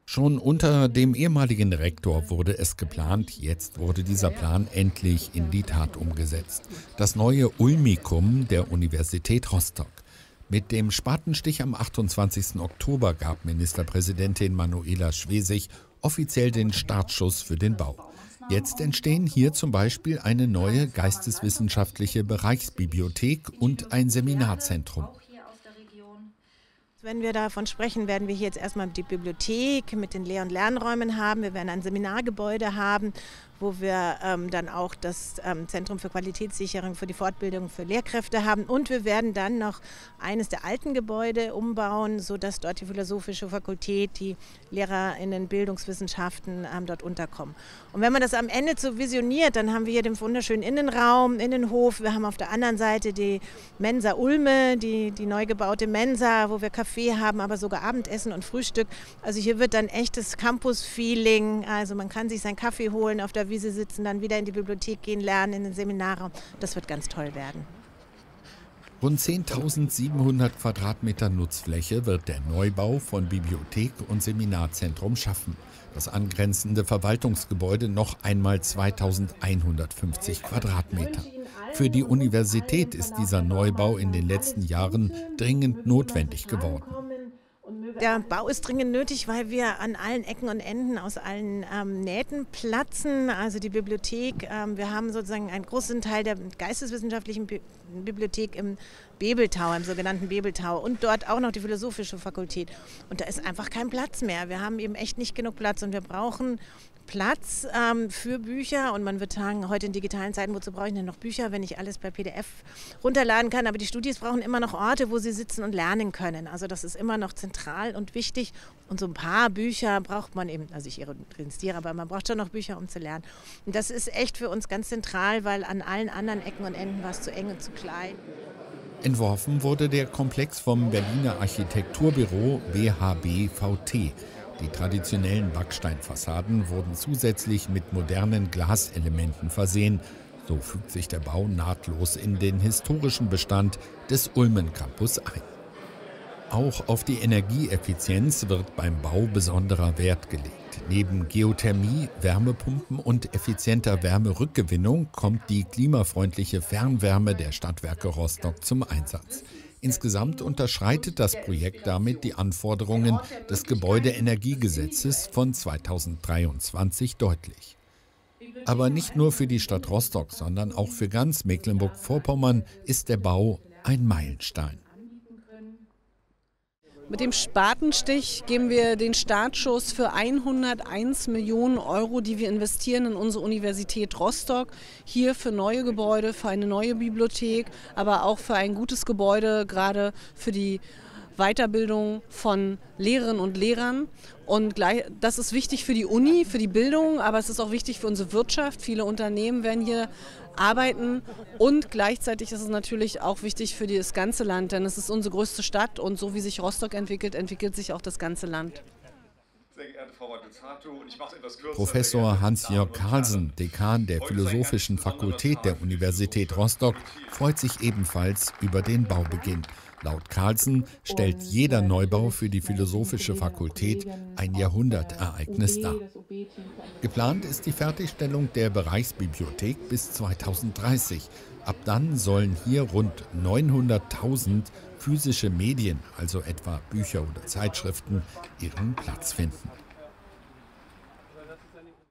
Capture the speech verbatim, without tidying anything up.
Schon unter dem ehemaligen Rektor wurde es geplant, jetzt wurde dieser Plan endlich in die Tat umgesetzt. Das neue Ulmikum der Universität Rostock. Mit dem Spatenstich am achtundzwanzigsten Oktober gab Ministerpräsidentin Manuela Schwesig offiziell den Startschuss für den Bau. Jetzt entstehen hier zum Beispiel eine neue geisteswissenschaftliche Bereichsbibliothek und ein Seminarzentrum. Wenn wir davon sprechen, werden wir hier jetzt erstmal die Bibliothek mit den Lehr- und Lernräumen haben. Wir werden ein Seminargebäude haben, wo wir ähm, dann auch das ähm, Zentrum für Qualitätssicherung für die Fortbildung für Lehrkräfte haben. Und wir werden dann noch eines der alten Gebäude umbauen, sodass dort die Philosophische Fakultät, die LehrerInnen, Bildungswissenschaften ähm, dort unterkommen. Und wenn man das am Ende so visioniert, dann haben wir hier den wunderschönen Innenraum, Innenhof. Wir haben auf der anderen Seite die Mensa Ulme, die, die neu gebaute Mensa, wo wir Kaffee haben, aber sogar Abendessen und Frühstück. Also hier wird dann echtes Campus-Feeling. Also man kann sich seinen Kaffee holen, auf der Wiese sitzen, dann wieder in die Bibliothek gehen, lernen, in den Seminarraum. Das wird ganz toll werden. Rund zehntausendsiebenhundert Quadratmeter Nutzfläche wird der Neubau von Bibliothek und Seminarzentrum schaffen. Das angrenzende Verwaltungsgebäude noch einmal zweitausendeinhundertfünfzig Quadratmeter. Für die Universität ist dieser Neubau in den letzten Jahren dringend notwendig geworden. Der Bau ist dringend nötig, weil wir an allen Ecken und Enden aus allen ähm, Nähten platzen. Also die Bibliothek, ähm, wir haben sozusagen einen großen Teil der geisteswissenschaftlichen Bi Bibliothek im Bebeltau, im sogenannten Bebeltau und dort auch noch die Philosophische Fakultät. Und da ist einfach kein Platz mehr. Wir haben eben echt nicht genug Platz und wir brauchen Platz ähm, für Bücher. Und man wird sagen, heute in digitalen Zeiten, wozu brauche ich denn noch Bücher, wenn ich alles per P D F runterladen kann? Aber die Studis brauchen immer noch Orte, wo sie sitzen und lernen können. Also das ist immer noch zentral und wichtig. Und so ein paar Bücher braucht man eben, also ich ironiere, aber man braucht schon noch Bücher, um zu lernen. Und das ist echt für uns ganz zentral, weil an allen anderen Ecken und Enden war es zu eng und zu klein. Entworfen wurde der Komplex vom Berliner Architekturbüro B H B V T. Die traditionellen Backsteinfassaden wurden zusätzlich mit modernen Glaselementen versehen. So fügt sich der Bau nahtlos in den historischen Bestand des Ulmen-Campus ein. Auch auf die Energieeffizienz wird beim Bau besonderer Wert gelegt. Neben Geothermie, Wärmepumpen und effizienter Wärmerückgewinnung kommt die klimafreundliche Fernwärme der Stadtwerke Rostock zum Einsatz. Insgesamt unterschreitet das Projekt damit die Anforderungen des Gebäudeenergiegesetzes von zweitausenddreiundzwanzig deutlich. Aber nicht nur für die Stadt Rostock, sondern auch für ganz Mecklenburg-Vorpommern ist der Bau ein Meilenstein. Mit dem Spatenstich geben wir den Startschuss für hunderteins Millionen Euro, die wir investieren in unsere Universität Rostock. Hier für neue Gebäude, für eine neue Bibliothek, aber auch für ein gutes Gebäude, gerade für die Weiterbildung von Lehrerinnen und Lehrern. Und das ist wichtig für die Uni, für die Bildung, aber es ist auch wichtig für unsere Wirtschaft. Viele Unternehmen werden hier arbeiten und gleichzeitig ist es natürlich auch wichtig für das ganze Land, denn es ist unsere größte Stadt und so wie sich Rostock entwickelt, entwickelt sich auch das ganze Land. Professor Hans-Jörg Carlsen, Dekan der Philosophischen Fakultät der Universität Rostock, freut sich ebenfalls über den Baubeginn. Laut Carlsen stellt jeder Neubau für die Philosophische Fakultät ein Jahrhundertereignis dar. Geplant ist die Fertigstellung der Bereichsbibliothek bis zweitausenddreißig. Ab dann sollen hier rund neunhunderttausend physische Medien, also etwa Bücher oder Zeitschriften, ihren Platz finden.